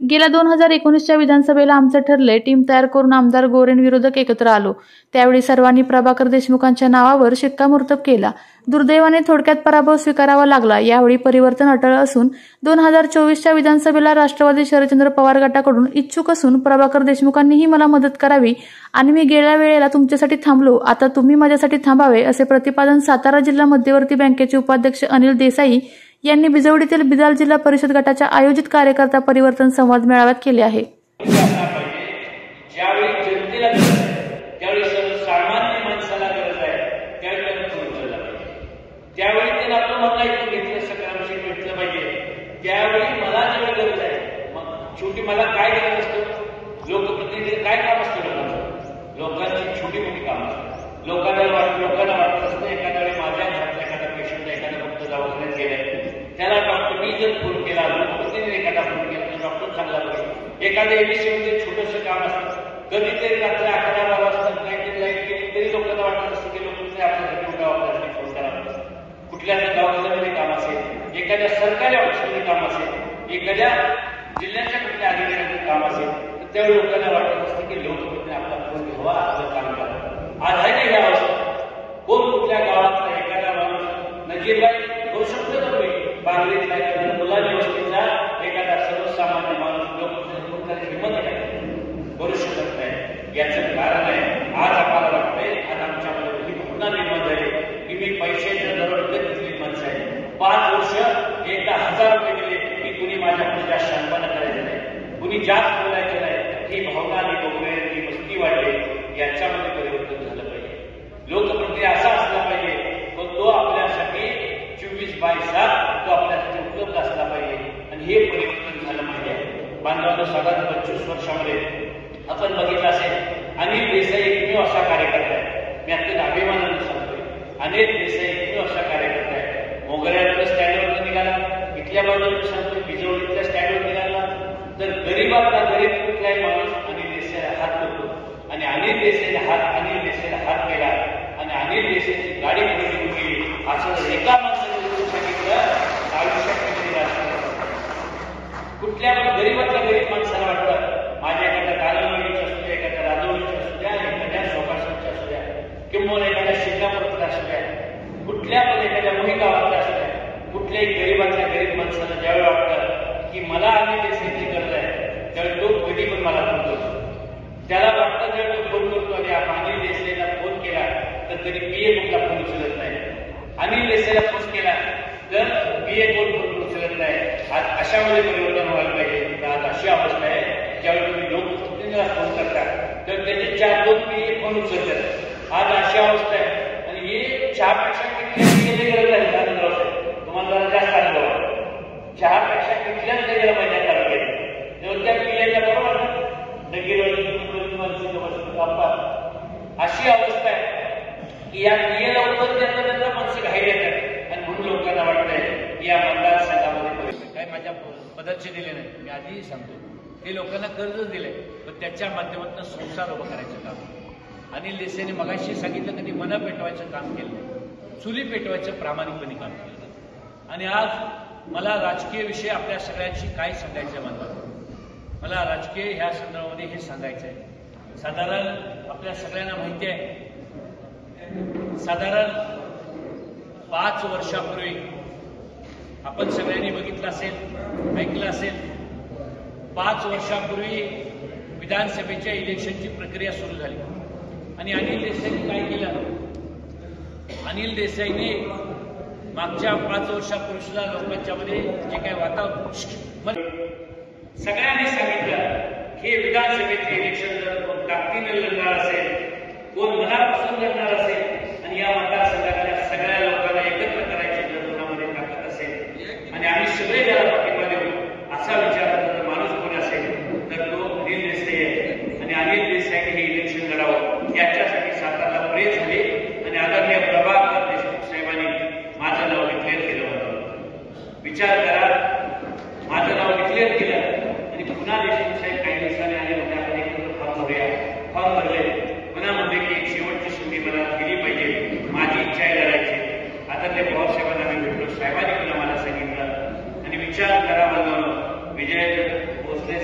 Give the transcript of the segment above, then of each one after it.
गेल्या 2019च्या विधानसभेला आमचं ठरलंय टीम तयार करून आमदार गोरेन विरोधक एकत्र आलो. त्यावेळी सर्वांनी प्रभाकर देशमुखांच्या नावावर शिक्कामोर्तब केला. दुर्दैवाने थोडक्यात पराभव स्वीकारावा लागला. यावेळी परिवर्तन अटळ असून 2024च्या विधानसभेला राष्ट्रवादी शरदचंद्र पवार गटाकडून इच्छुक असून प्रभाकर देशमुखांनीही मला मदत करावी आणि मी गेल्या वेळेला तुमच्यासाठी थांबलो, आता तुम्ही माझ्यासाठी थांबावे, असे प्रतिपादन सातारा जिल्हा मध्यवर्ती बँकेचे उपाध्यक्ष अनिल देसाई यांनी बिजवडीतील बिदाल जिल्हा परिषद गटाच्या आयोजित कार्यकर्ता परिवर्तन संवाद मेळाव्यात केले आहे. शेवटी मला काय गरज असतं, लोकप्रतिनिधी काय काम असतं, लोकांची छोटी मोठी काम असतात. लोकांना वाटत असतं एखाद्या वेळी माझ्या घरातला एखादा पेशंट एखादा फक्त दवाखान्यात गेलाय, त्याला डॉक्टरनी जर फोन केला, लोकप्रतिनिधी एखादा फोन केला तर डॉक्टर चांगला बघेल. एखाद्या एबीसीमध्ये छोटंसं काम असतं, कधीतरी रात्री 11-12 वाजता लाईट गेली तरी लोकांना वाटत असतं की लोकांनी आपल्यासाठी कुठल्या ऑफिसमध्ये फोन करावा. कुठल्या दवाखान्यामध्ये काम असेल, एखाद्या सरकारी ऑफिसमध्ये काम असेल, एखाद्या जिल्ह्याच्या कुठल्या अधिकाऱ्यांचं काम असेल तर त्यावेळी लोकांना वाटत असतं की लोकप्रतिनिधी आपला फोन घ्यावा, आपलं काम करावं. आज आहे का ही अवस्था? कोण कुठल्या गावातला एखादा माणूस नजीरबाई करू शकतो ना, तुम्ही बांगलीतला एखादा मुलांच्या वस्तीचा एखादा सर्वसामान्य माणूस लोकप्रतिनिधी फोन करायची हिंमत आहे करू शकत नाही. याचं कारण आहे आज आम्हाला वाटतंय, आज आमच्यामध्ये ही भावना निर्माण झाली की मी पैशाच्या जवळ घेतलेली माणसं आहे. 5 वर्ष एकदा 1000 रुपये दिले की कुणी माझ्याकडे जास्त शांतपणा करायचं नाही, कुणी जास्त बोलायचं नाही. ही भावना आणि डोंगरेची वस्ती वाढली, याच्यामध्ये परिवर्तन झालं पाहिजे. लोकप्रतिनिधी असा असला पाहिजे पण तो आपल्यासाठी 24/7 तो आपल्यासाठी उपलब्ध असला पाहिजे आणि हे परिवर्तन झालं पाहिजे. बांधवांनो, साधारण 25 वर्षामध्ये आपण बघितलं असेल अनिल देसाई एकमेव असा कार्यकर्ता आहे, मी अत्यंत अभिमानाने सांगतोय, अनिल देसाई एकमेव असा कार्यकर्ता आहे. मोगऱ्यातल्या स्टँडवर निघाला, इथल्या बाजूला सांगतोय बिजवडीतल्या स्टँडवर निघाला तर गरीबातला गरीब कुठलाही माणूस अनिल देसाईला हात करतो आणि अनिल देसाईला हात केला आणि अनिल देसाईची गाडी खरेदी केली. असं एका माणसाने सांगितलं कुठल्या गरीबातल्या गरीब माणसाला वाटतं माझ्या एखाद्या कालवडीच्या असू द्या, एखाद्या राजवडीच्या असू द्या, एखाद्या सोपासाच्या असू द्या किंवा एखाद्या शिंगापूरच्या असू द्या, कुठल्या पण एखाद्या मोही गावातल्या असू द्या, कुठल्याही गरीबातल्या गरीब माणसाला ज्यावेळी वाटतं की मला अनिल देसाईची गरज आहे त्यावेळी तो कधी पण मला फोन करतो. त्याला वाटतं जर तो फोन करतो आणि अनिल देसाईला फोन केला तर कधी पीए कोणला फोन उचलत नाही, अनिल देसाईला फोन केला तर पीए कोण फोन उचलत नाही. आज अशामध्ये परिवर्तन व्हायला पाहिजे. आज अशी अवस्था आहे ज्यावेळी तुम्ही लोकप्रतिनिधीला फोन करता तर त्याचे 4-2 पीए फोन उचलतात. आज अशी अवस्था आहे आणि हे चहापेक्षा किती गरज आहे तुम्हाला जरा जास्त अनुभव आहे. चहापेक्षा कुठल्याच गेला पाहिजे तालुक्यात तेव्हा त्या पिल्याच्या बरोबर अशी अवस्था आहे की या पियेला उत्तर देता माणसं घाई येतात आणि म्हणून लोकांना वाटतंय की या मतदारसंघामध्ये काय माझ्या पदाचे दिले नाही. मी आधीही सांगतो हे लोकांना कर्जच दिलंय पण त्याच्या माध्यमातून संसार उभं करायचं काम अनिल देसाईने मगाशी सांगितलं कधी मनं पेटवायचं काम केलं, चुली पेटवायचं प्रामाणिकपणे काम केलं. आणि आज मला राजकीय विषय आपल्या सगळ्यांशी काय सांगायचं मला राजकीय ह्या संदर्भामध्ये हे सांगायचं आहे. साधारण आपल्या सगळ्यांना माहिती आहे, साधारण 5 वर्षापूर्वी आपण सगळ्यांनी बघितलं असेल, ऐकलं असेल, 5 वर्षापूर्वी विधानसभेच्या इलेक्शनची प्रक्रिया सुरू झाली आणि अनिल देसाईंनी काय केलं? अनिल देसाईंनी मागच्या 5 वर्षापूर्वी सुद्धा लोकांच्यामध्ये जे काही वातावरण सगळ्यांनी सांगितलं हे विधानसभेचे इलेक्शन जर कोण ताकदीने लढणार असेल, कोण मनापासून लढणार असेल आणि या मतदारसंघातल्या सगळ्या लोकांना एकत्र करायची जर कोणामध्ये ताकद असेल आणि आम्ही सगळे त्याला पाठिंबा देऊ असा विचार करणारा माणूस कोण असेल तर तो अनिल देसाई आहे. आणि अनिल देसाईने हे इलेक्शन लढावं याच्यासाठी सातारला प्रेस झाले आणि आदरणीय प्रभाकर देशमुख साहेबांनी माझं नाव डिक्लेअर केलं होतं. विचार करा, माझं नाव डिक्लेअर केलं आणि पुन्हा देशमुख साहेब काही दिवसांनी आले होते, आपण एकत्र फॉर्म भरले. मनामध्ये की एक शेवटची संधी मला दिली पाहिजे, माझी इच्छा आहे लढायची. आता ते पवार साहेबांना मी भेटलो, साहेबांनी पुन्हा मला सांगितलं आणि विचार करा बघा विजय भोसले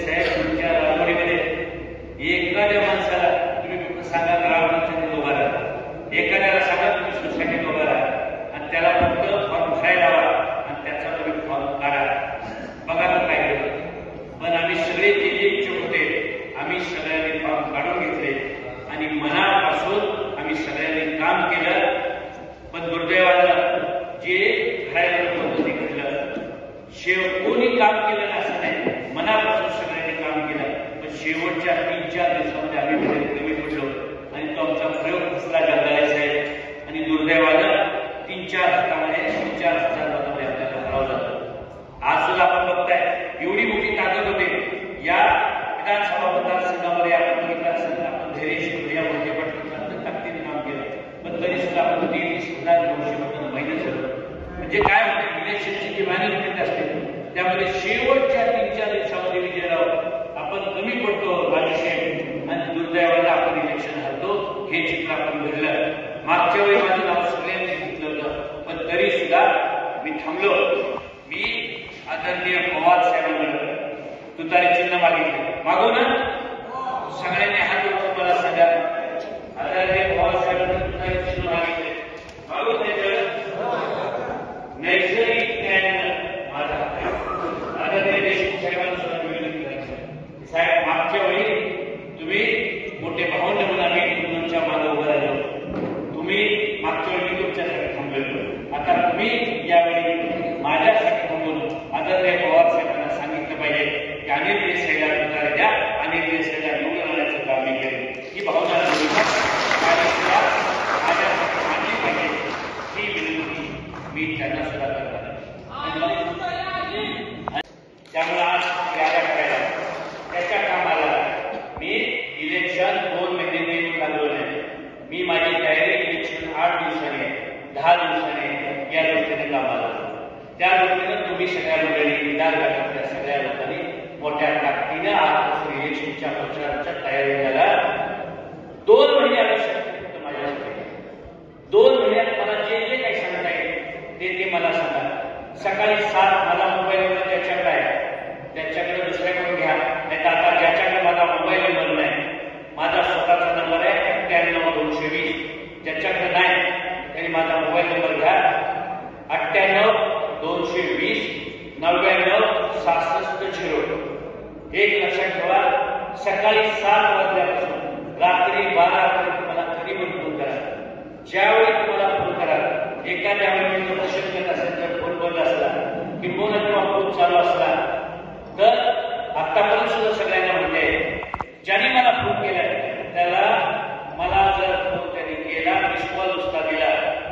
साहेब तुमच्या राजवाडीमध्ये एखाद्या माणसाला तुम्ही फक्त सांगा ग्रामपंचायतीत उभा राहा, एखाद्याला सांगा तुम्ही सोसायटीत उभा राहा आणि त्याला फक्त फॉर्म भरायला लावा आणि त्याचा तुम्ही फॉर्म काढा, बघा तो काय केलं. पण आम्ही सगळे जे जे इच्छुक होते आम्ही सगळ्यांनी फॉर्म काढून घेतले आणि मनापासून आम्ही सगळ्यांनी काम केलं. पण दुर्दैवानं जे घडायला होतं ते घडलं. कोणी काम केलं असं नाही, मनापासून सगळ्यांनी काम केलं. पण शेवटच्या 3-4 दिवसामध्ये आम्ही कमी पडलो आणि तो आमचा प्रयोग फसला गंगाळे साहेब. आणि दुर्दैवानं 3-4 हातामध्ये 3-4,000 मतामध्ये आपल्याला हरावं झालं. आज सुद्धा आपण बघताय एवढी मोठी ताकद होते या विधानसभा मतदारसंघामध्ये. आपण बघितलं असेल तर आपण धैर्यशील या मोठे पटकन ताकदीने काम केलं, पण तरी सुद्धा आपण 30,900 मतांना महिने झालं. म्हणजे काय होते इलेक्शनची जी मॅनेजमेंट असते त्यामध्ये शेवटच्या 3-4 दिवसामध्ये विजयराव आपण कमी पडतो राजसाहेब आणि दुर्दैवाला आपण इलेक्शन हरतो. हे चित्र आपण घडलं. मागच्या वेळी माझं नाव सगळ्यांनी घेतलं होतं, पण तरी सुद्धा मी थांबलो. मी आदरणीय पवार साहेबांकडे तुतारी चिन्ह मागितले. मागू ना सगळ्यांनी हात उचलून मला सांगा. आदरणीय पवार साहेबांकडे तुतारी चिन्ह मागितले. मागू त्याच्याकडे नैसर्गिक न्यायानं माझा हात आहे. आदरणीय देशमुख साहेबांना सुद्धा विनंती करायचं साहेब, मागच्या वेळी तुम्ही मोठे भावंड म्हणून आम्ही तुमच्या मागे उभं राहिलो. तुम्ही मागच्या वेळी तुमच्यासाठी थांबलेलो, आता तुम्ही यावेळी माझ्यासाठी थांबून आदरणीय पवार साहेबांना सांगितलं पाहिजे की अनिल देसाईला तुतारी द्या, अनिल देसाईला निवडून आणण्याचं काम मी करेन. ही भावना माझ्यासाठी आणली पाहिजे ही विनंती मी त्यांना सुद्धा करणार. त्यामुळे आज याद्या करायला त्याच्या कामाला मी इलेक्शन 2 महिने देऊन लागलो नाही. मी माझी तयारी इलेक्शन 8 दिवसाने 10 दिवसाने या दृष्टीने कामाला. त्या दृष्टीनं तुम्ही सगळ्या लोकांनी विधान गटातल्या सगळ्या लोकांनी मोठ्या ताकदीनं आजपासून इलेक्शनच्या प्रचाराच्या तयारी झाला. 2 महिने आवश्यक फक्त माझ्यासाठी. 2 महिन्यात मला जे जे काही सांगता येईल ते मला सांगा. सकाळी 7 मला मोबाईल नंबर ज्याच्याकडे आहे त्याच्याकडे दुसऱ्याकडून घ्या, नाही तर आता ज्याच्याकडे माझा मोबाईल नंबर नाही माझा स्वतःचा नंबर आहे 98-220. ज्याच्याकडे नाही त्यांनी माझा मोबाईल नंबर घ्या 98-220-99-66-0. एक लक्षात ठेवा, सकाळी 7 वाजल्यापासून रात्री 12 पर्यंत मला कधी पण फोन करा. ज्यावेळी तुम्हाला फोन करा, एखाद्या वेळी तुम्हाला शक्यता असेल तर फोन बंद असला किंवा फोन चालू असला तर आतापर्यंत सुद्धा सगळ्यांना म्हणते ज्यांनी मला फोन केला त्याला मला जर फोन त्यांनी केला मिस कॉल नुसता दिला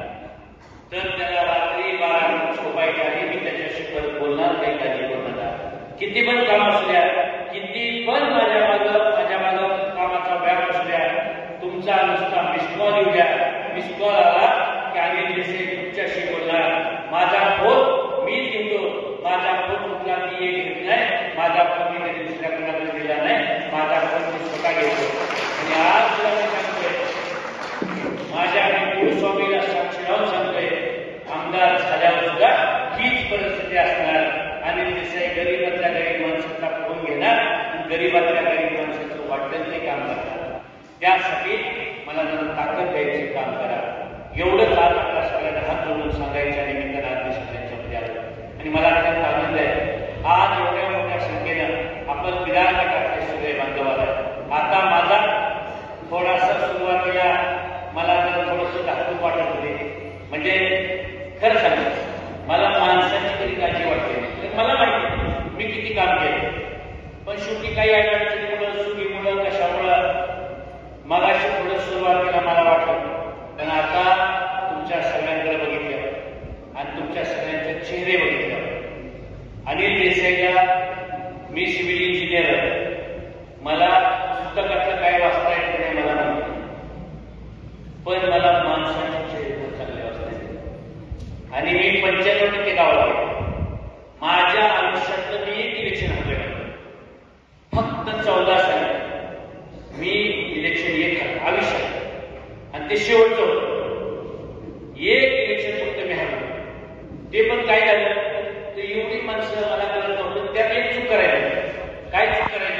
तर त्याला रात्री 12 झोपायच्या आधी मी त्याच्याशी परत बोलणार नाही. काळजी करू नका. किती पण काम असू द्या, किती पण माझ्या मागं कामाचा व्याप असू द्या, तुमचा नुसता मिस कॉल येऊ द्या. मिस कॉल आला की अनिल देसाई तुमच्याशी बोलणार. माझा फोन मी घेतो, माझा फोन कुठला मी घेत नाही, माझा फोन मी कधी दुसऱ्या कोणाकडे दिला नाही, माझा फोन मी स्वतः घेतो. आणि आज तुला मी सांगतोय, माझ्या गुरुस्वामीला साक्षी लावून सांगतोय, आमदार झाल्यावर सुद्धा हीच परिस्थिती असणार. अनिल देसाई गरीबातल्या गरीब माणसाचा फोन घेणार आणि गरीबातल्या गरीब माणसाचं वाटेल ते काम करणार. त्यासाठी मला जरा ताकद द्यायचे काम करा. एवढंच आज आपल्या सगळ्यांना हात जोडून सांगायच्या निमित्तानं आज सगळ्यांच्यामध्ये आलो. आणि मला अत्यंत आनंद आहे आज एवढ्या मोठ्या संख्येनं आपण विधान गटातले सगळे बांधव आहात. आता माझा थोडासा सुरुवातीला मला जर थोडंसं धाकून वाटत होते. म्हणजे खरं सांगतो मला माणसाची कधी काळजी वाटते. मला माहिती मी किती काम केलं, पण शेवटी काही अडचणीमुळं चुकीमुळं कशामुळं मगाशी थोडं सुरुवातीला मला वाटलं. पण आता तुमच्या सगळ्यांकडे बघितलं आणि तुमच्या सगळ्यांचे चेहरे बघितले. अनिल देसाईला मी सिव्हिल इंजिनियर, मला पुस्तकातलं काय वाचता येत नाही मला माहिती, पण मला माणसाचे चेहरे चांगले वाचता येते. आणि मी 95% गावाला गेलो. माझ्या आयुष्यातलं मी एक इलेक्शन हरलं फक्त 14 साली मी इलेक्शन येत आयुष्यात, आणि ते शेवटचं होतं. एक इलेक्शन फक्त मी हरलो. ते पण काय झालं तर एवढी माणसं मला करत नव्हतं. त्यात एक चूक करायला काय चूक करायची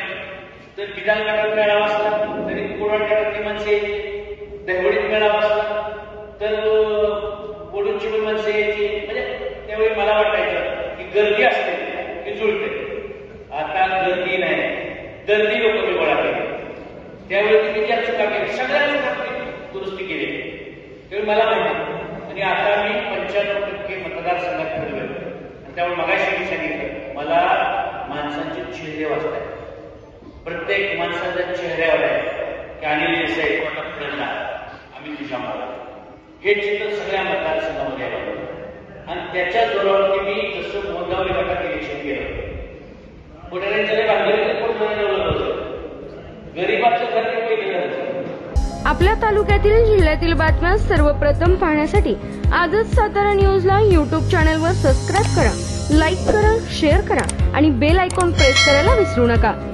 विधान गटात मेळावा असला तरी कोरड गटातली माणसं यायची, दहिवडीत मेळावा असला तर बोडूची माणसं यायची. म्हणजे त्यावेळी मला वाटायचं की गर्दी असते की जुळते. आता गर्दी नाही, गर्दी लोक मी गोळा केली. त्यावेळी तुम्ही ज्या चुका केली सगळ्यांनी दुरुस्ती केली त्यावेळी मला माहिती. आणि आता मी 95% मतदारसंघात फिरलोय. आणि त्यामुळे मगाशी मी सांगितलं मला माणसांचे चेहरे वाचतात. प्रत्येक माणसाच्या चेहऱ्यावर आहे की अनिल देसाई कोणता फिरणार आम्ही तुझ्या मागे, हे चित्र सगळ्या मतदारसंघामध्ये आलं. आणि त्याच्या जोरावरती मी जसं मोंगावली गटात इलेक्शन केलं, पुढाऱ्यांच्या बांधलेलं कोण ठरवलं, गरीबाचं घर ते पहिलं झालं. आपल्या तालुक्यातील जिल्ह्यातील बातम्या सर्वप्रथम पाहण्यासाठी आजच सातारा न्यूजला YouTube चॅनलवर सबस्क्राईब करा, लाईक करा, शेअर करा आणि बेल आयकॉन प्रेस करायला विसरू नका.